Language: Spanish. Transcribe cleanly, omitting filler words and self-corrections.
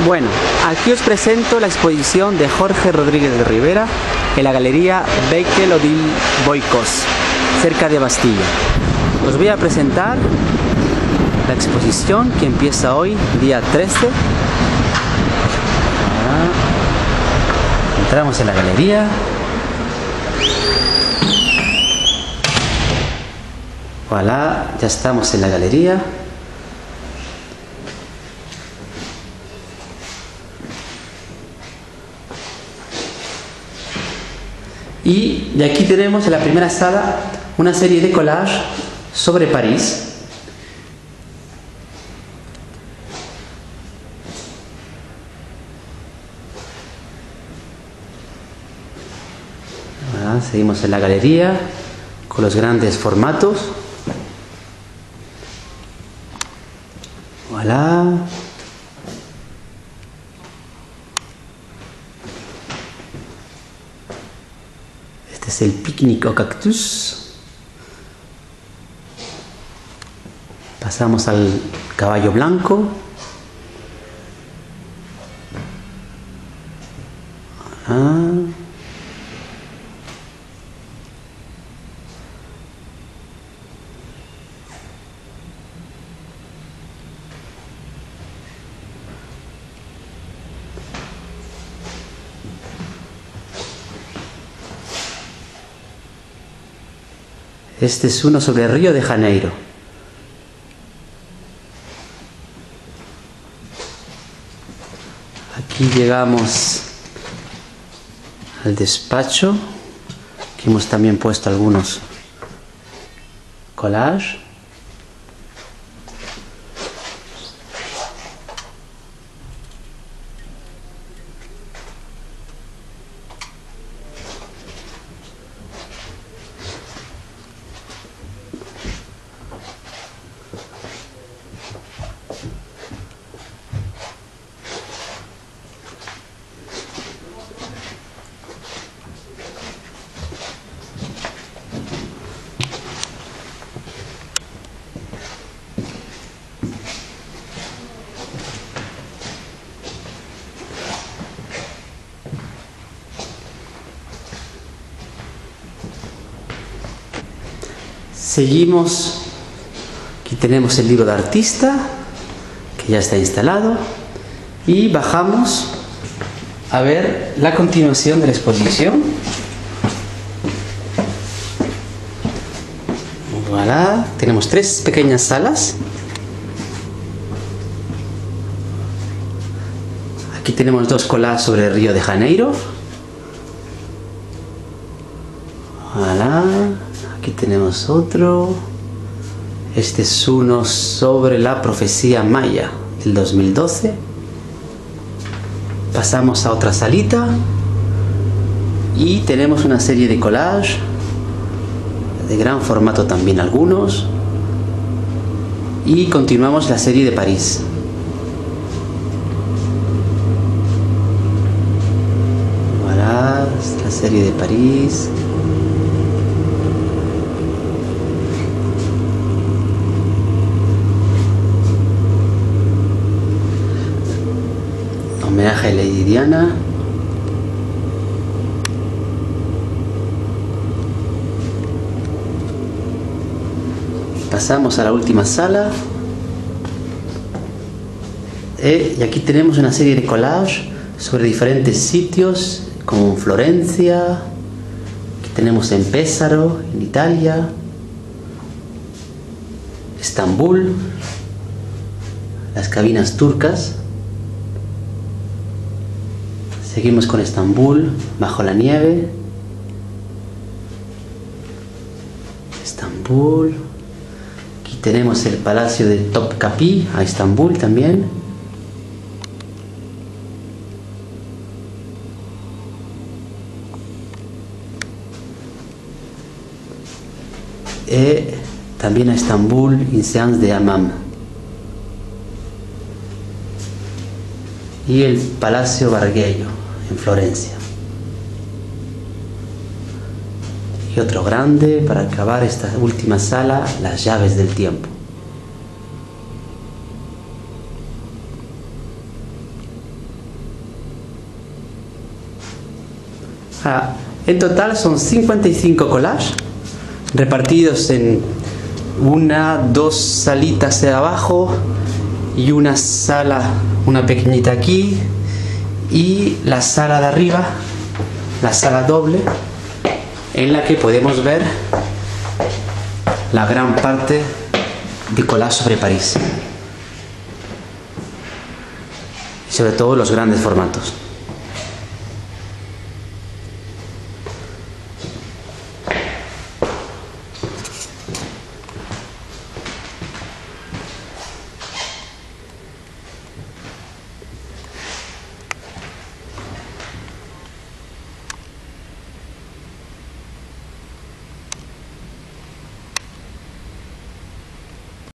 Bueno, aquí os presento la exposición de Jorge Rodríguez de Rivera en la Galería Beitel-Odile-Boicos, cerca de Bastilla. Os voy a presentar la exposición que empieza hoy, día 13. Entramos en la galería. Voilà, ya estamos en la galería. Y de aquí tenemos en la primera sala una serie de collages sobre París. Voilà, seguimos en la galería con los grandes formatos. Voilà. Este es el Picnic au Cactus. Pasamos al caballo blanco. Voilà. Este es uno sobre Río de Janeiro. Aquí llegamos al despacho, que hemos también puesto algunos collages. Seguimos, aquí tenemos el libro de artista, que ya está instalado, y bajamos a ver la continuación de la exposición. Voilà, tenemos tres pequeñas salas. Aquí tenemos dos collages sobre Río de Janeiro. Voilà. Aquí tenemos otro. Este es uno sobre la profecía maya del 2012. Pasamos a otra salita y tenemos una serie de collages de gran formato también algunos, y continuamos la serie de París. Voilà, la serie de París. Homenaje a Lady Diana. Pasamos a la última sala. Y aquí tenemos una serie de collages sobre diferentes sitios, como en Florencia. Aquí tenemos en Pesaro, en Italia. Estambul. Las cabinas turcas. Seguimos con Estambul, bajo la nieve. Estambul. Aquí tenemos el Palacio de Topkapi, a Estambul también. Y también a Estambul, en Seance de Hammam. Y el Palacio Bargello, en Florencia. Y otro grande para acabar esta última sala, las llaves del tiempo. En total son 55 collages repartidos en dos salitas de abajo y una sala, una pequeñita aquí, y la sala de arriba, la sala doble, en la que podemos ver la gran parte de collage sobre París, y sobre todo los grandes formatos.